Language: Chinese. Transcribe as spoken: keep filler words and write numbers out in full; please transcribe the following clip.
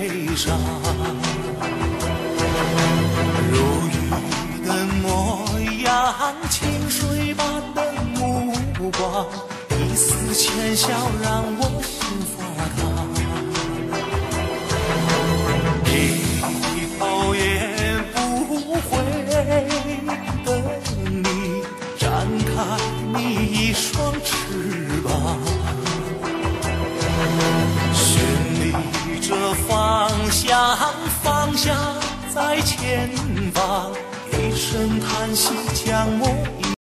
悲伤。如雨的模样，清水般的目光，一丝浅笑让我心发烫。低头也不回的你，展开你一双翅膀，寻觅着方向，方向在前方，一声叹息将我